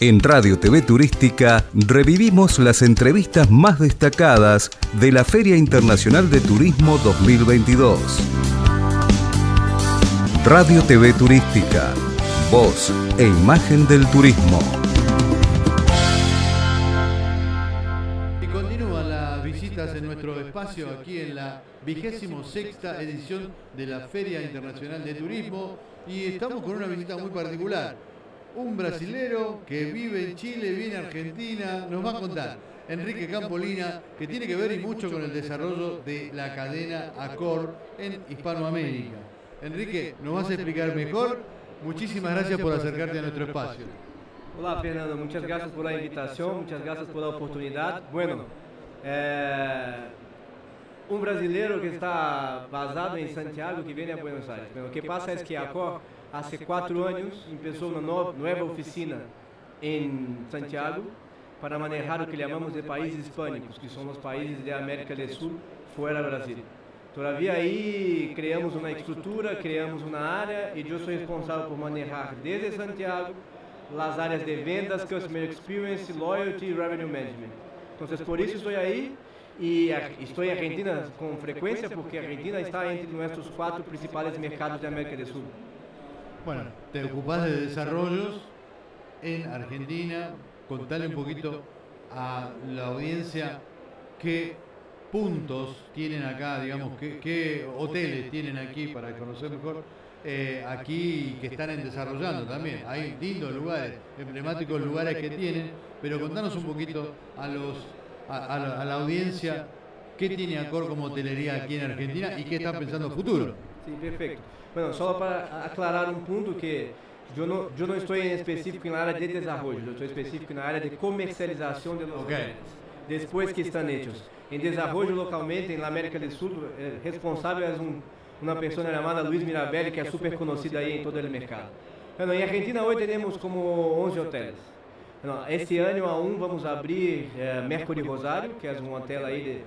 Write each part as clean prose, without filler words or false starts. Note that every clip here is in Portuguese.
En Radio TV Turística revivimos las entrevistas más destacadas de la Feria Internacional de Turismo 2022. Radio TV Turística, voz e imagen del turismo. Y continúan las visitas en nuestro espacio aquí en la 26ª edición de la Feria Internacional de Turismo y estamos con una visita muy particular. Un brasilero que vive en Chile, viene a Argentina, nos va a contar Enrique Campolina, que tiene que ver y mucho con el desarrollo de la cadena Accor en Hispanoamérica. Enrique, ¿nos vas a explicar mejor? Muchísimas gracias por acercarte a nuestro espacio. Olá, Fernando, muchas gracias por la invitación, muchas gracias por la oportunidad. Bueno, un brasileiro que está basado en Santiago que viene a Buenos Aires. Bueno, lo que pasa es que Accor hace 4 años empezó una nueva oficina en Santiago para manejar lo que llamamos de países hispánicos, que son los países de América del Sur fuera de Brasil. Todavía ahí creamos una estructura, creamos una área y yo soy responsable por manejar desde Santiago las áreas de ventas, Customer Experience, Loyalty y Revenue Management. Entonces por eso estoy ahí y estoy en Argentina con frecuencia porque Argentina está entre nuestros 4 principales mercados de América del Sur. Bueno, te ocupás de desarrollos en Argentina. Contale un poquito a la audiencia qué puntos tienen acá, digamos, qué hoteles tienen aquí para conocer mejor aquí que están desarrollando también. Hay lindos lugares, emblemáticos lugares que tienen, pero contanos un poquito a la audiencia qué tiene Accor como hotelería aquí en Argentina y qué están pensando futuro. Sí, perfecto. Bueno, solo para aclarar un punto que yo no estoy en específico en la área de desarrollo, yo estoy específico en la área de comercialización de los hoteles, después que están hechos. En desarrollo localmente en la América del Sur, el responsable es una persona llamada Luis Mirabelli, que es súper conocida ahí en todo el mercado. Bueno, en Argentina hoy tenemos como 11 hoteles. Bueno, este año aún vamos a abrir Mercury Rosario, que es un hotel ahí de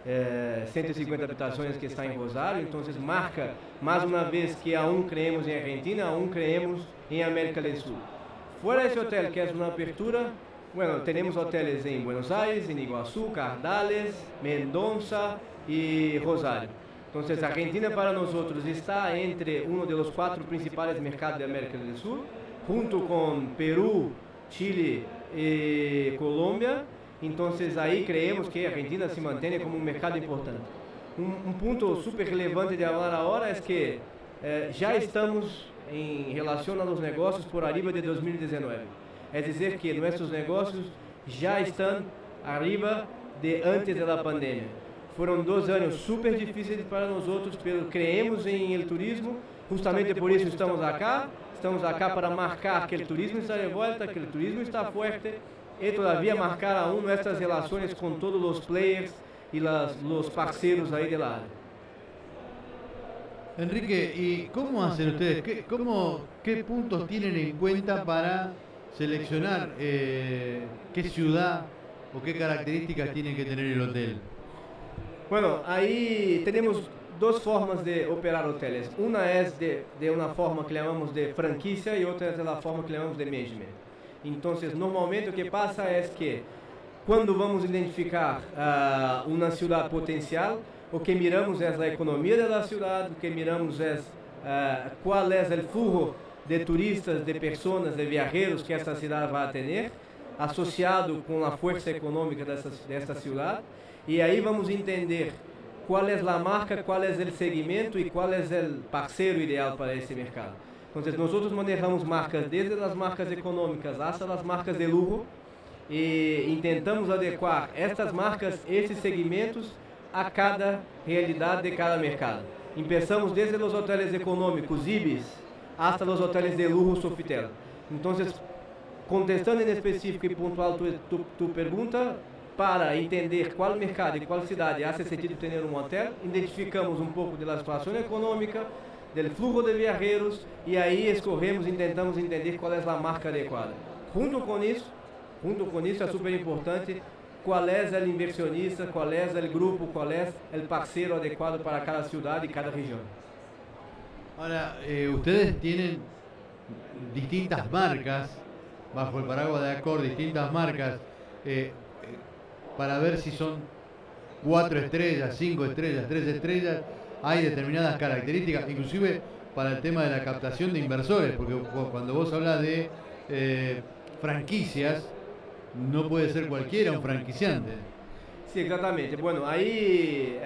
150 habitaciones que está en Rosario, entonces marca más una vez que aún creemos en Argentina, aún creemos en América del Sur. Fuera de ese hotel que es una apertura, bueno, tenemos hoteles en Buenos Aires, en Iguazú, Cardales, Mendoza y Rosario. Entonces Argentina para nosotros está entre uno de los 4 principales mercados de América del Sur, junto con Perú, Chile y Colombia. Entonces ahí creemos que Argentina se mantiene como un mercado importante. Un punto súper relevante de hablar ahora es que ya estamos en relación a los negocios por arriba de 2019. Es decir, que nuestros negocios ya están arriba de antes de la pandemia. Fueron 2 años súper difíciles para nosotros, pero creemos en el turismo, justamente por eso estamos acá para marcar que el turismo está de vuelta, que el turismo está fuerte, y todavía marcar aún nuestras relaciones con todos los players y los parceros ahí de la área. Enrique, ¿y cómo hacen ustedes? ¿Qué puntos tienen en cuenta para seleccionar qué ciudad o qué características tiene que tener el hotel? Bueno, ahí tenemos 2 formas de operar hoteles. Una es de una forma que llamamos de franquicia y otra es de la forma que llamamos de management. Entonces, normalmente lo que pasa es que cuando vamos a identificar una ciudad potencial, lo que miramos es la economía de la ciudad, lo que miramos es cuál es el flujo de turistas, de personas, de viajeros que esta ciudad va a tener, asociado con la fuerza económica de esta ciudad, y ahí vamos a entender cuál es la marca, cuál es el segmento y cuál es el parceiro ideal para ese mercado. Entonces nosotros manejamos marcas desde las marcas económicas hasta las marcas de lujo y intentamos adecuar estas marcas, esses segmentos a cada realidad de cada mercado. Empezamos desde los hoteles económicos, Ibis, hasta los hoteles de lujo, Sofitel. Entonces, contestando en específico y puntual tu pregunta, para entender qual mercado e qual cidade hace sentido ter um hotel, identificamos um pouco da situação econômica, do fluxo de viajeros e aí escorremos, intentamos entender qual é a marca adequada. Junto com isso é super importante qual é o inversionista, qual é o grupo, qual é o parceiro adequado para cada cidade e cada região. Ahora, ustedes tienen distintas marcas bajo el paraguas de Accor distintas marcas para ver si son 4 estrellas, 5 estrellas, 3 estrellas. Hay determinadas características, inclusive para el tema de la captación de inversores, porque cuando vos hablas de franquicias, no puede ser cualquiera un franquiciante. Sim, exatamente. Bueno, aí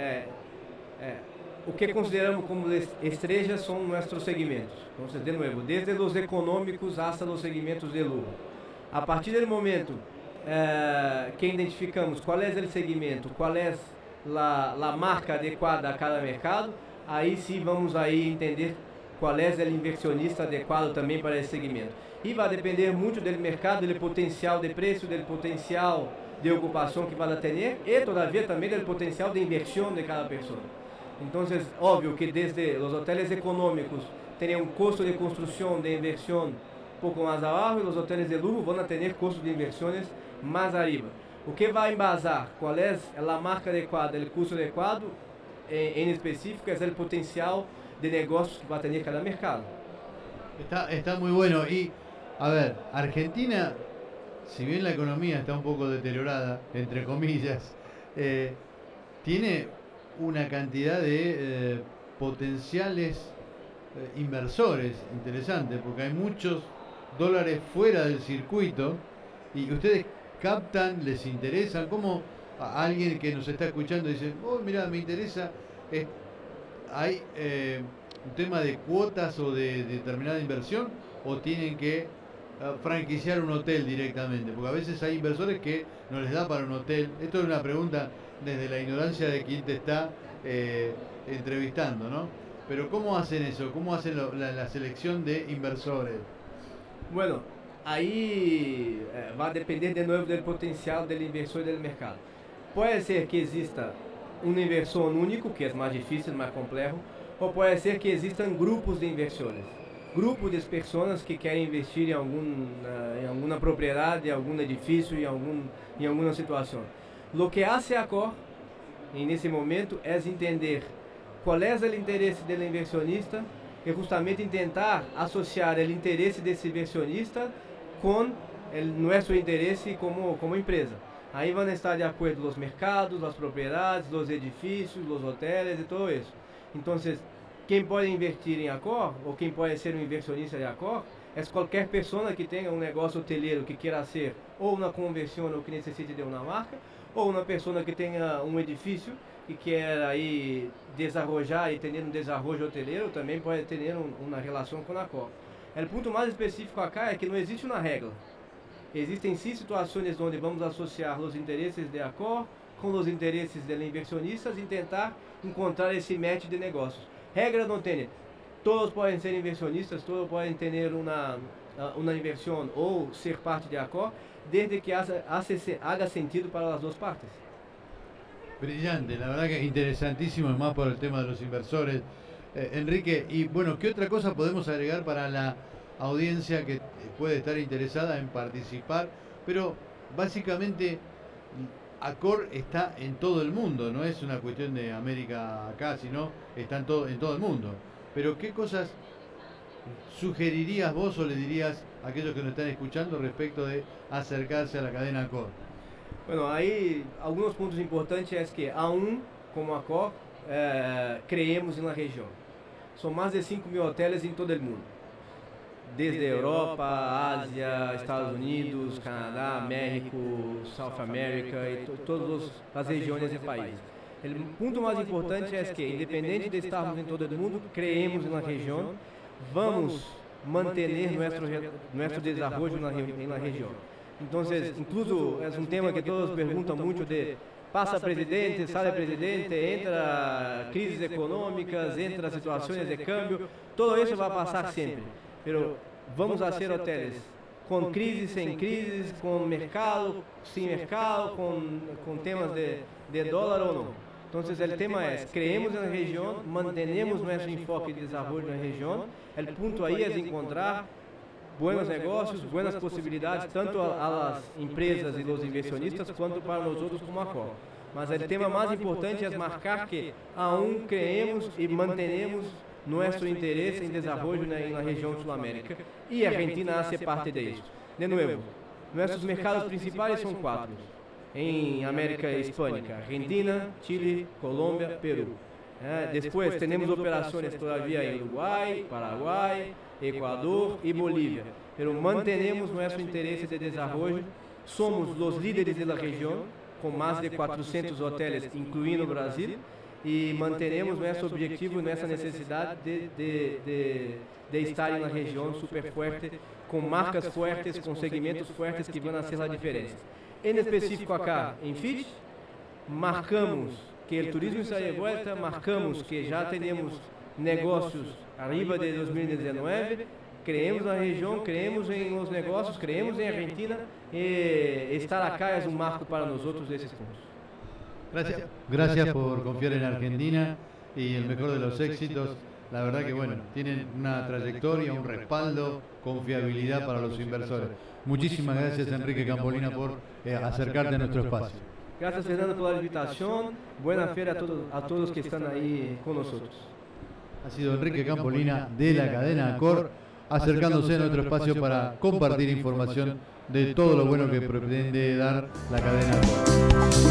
o que consideramos como estrellas são nossos segmentos. Então, de novo, desde os econômicos hasta os segmentos de lujo. A partir do momento que identificamos qual é o segmento, qual é a marca adequada a cada mercado, aí sim vamos aí entender qual é o inversionista adequado também para esse segmento. E vai depender muito do mercado, do potencial de preço, do potencial de ocupação que vai ter e, todavia, também do potencial de inversão de cada pessoa. Então, óbvio que desde os hotéis econômicos têm um custo de construção, de inversão um pouco mais abaixo, e os hotéis de luxo vão ter custos de inversões mais arriba. O que vai embasar qual é a marca adequada, o custo adequado, em específico, é o potencial de negócios que vai ter cada mercado. Está muy bueno. Y, a ver, Argentina, si bien la economía está un poco deteriorada, entre comillas, tiene una cantidad de potenciales inversores interesantes, porque hay muchos dólares fuera del circuito y ustedes captan, les interesan. ¿Cómo a alguien que nos está escuchando dice, oh, mira, me interesa, hay un tema de cuotas o de determinada inversión, o tienen que franquiciar un hotel directamente? Porque a veces hay inversores que no les da para un hotel. Esto es una pregunta desde la ignorancia de quien te está entrevistando, ¿no? Pero ¿cómo hacen eso? ¿Cómo hacen la selección de inversores? Bueno, aí vai depender de novo do potencial do inversor e do mercado. Pode ser que exista um inversor único, que é mais difícil, mais complexo, ou pode ser que existam grupos de inversores, grupos de pessoas que querem investir em alguma propriedade, em algum edifício, em alguma situação. O que hace Accor, nesse momento, é entender qual é o interesse do inversionista e justamente tentar associar o interesse desse inversionista com o nosso interesse como empresa. Aí vão estar de acordo os mercados, as propriedades, os edifícios, os hotéis e tudo isso. Então, quem pode investir em Accor, ou quem pode ser um inversionista de Accor, é qualquer pessoa que tenha um negócio hoteleiro que queira ser ou uma conversão ou que necessite de uma marca, ou uma pessoa que tenha um edifício e quer aí desarrollar e ter um desarrollo hoteleiro, também pode ter uma relação com a Accor. O ponto mais específico acá é que não existe uma regra. Existem sim situações onde vamos associar os interesses de Accor com os interesses dos inversionistas e tentar encontrar esse match de negócios. Regra não tem. Todos podem ser inversionistas, todos podem ter uma inversão ou ser parte de Accor, desde que haga sentido para as duas partes. Brillante, la verdad que interesantísimo, más por el tema de los inversores. Enrique, y bueno, ¿qué otra cosa podemos agregar para la audiencia que puede estar interesada en participar? Pero básicamente Accor está en todo el mundo, no es una cuestión de América acá, sino está en todo el mundo. Pero ¿qué cosas sugerirías vos o le dirías a aquellos que nos están escuchando respecto de acercarse a la cadena Accor? Bueno, aí alguns pontos importantes é que como Accor, creemos na região. São mais de 5.000 hotéis em todo o mundo. Desde Europa, Ásia, Estados Unidos, Canadá, México, South America e todas as regiões do país. O ponto mais importante é que, independente de estarmos em todo o mundo, creemos na região, vamos manter nosso desenvolvimento na região. Então, incluso é um tema que todos perguntam muito de passa presidente, sai presidente, entra crises econômicas, entra situações de câmbio, tudo isso vai passar sempre. Mas vamos a ser hotéis com crise, sem crise, com mercado, sem mercado, com temas de dólar ou não. Então, o tema é, creemos na região, mantenemos nosso enfoque de desenvolvimento na região. O ponto aí é encontrar buenos negócios, buenas possibilidades, tanto às empresas e aos inversionistas, quanto para nós outros como Accor. Mas o tema mais importante é marcar que creemos e mantenemos nosso interesse em desenvolvimento na região sul-américa e a Argentina hace parte disso. de nuevo, nuestros mercados principales son 4. En América Hispánica, Argentina, Chile, Colombia, Perú. Después tenemos operaciones todavía en Uruguay, Paraguay, Ecuador y Bolivia. Pero mantenemos nuestro interés de desarrollo. Somos los líderes de la región, con más de 400 hoteles, incluyendo Brasil. Y mantenemos nuestro objetivo, nuestra necesidad de estar en la región súper fuerte, con marcas fuertes, con segmentos fuertes que van a hacer la diferencia. En específico acá, en Fitch, marcamos que el turismo está de vuelta, marcamos que ya tenemos negocios arriba de 2019, creemos en la región, creemos en los negocios, creemos en Argentina, y estar acá es un marco para nosotros de esos puntos. Gracias por confiar en Argentina y el mejor de los éxitos. La verdad que bueno, tienen una trayectoria, un respaldo, confiabilidad para los inversores. Muchísimas gracias, Enrique Campolina, por acercarte a nuestro espacio. Gracias, Fernando, por la invitación. Buena feria a todos los que están ahí con nosotros. Ha sido Enrique Campolina de la cadena Accor, acercándose a nuestro espacio para compartir información de todo lo bueno que pretende dar la cadena Accor.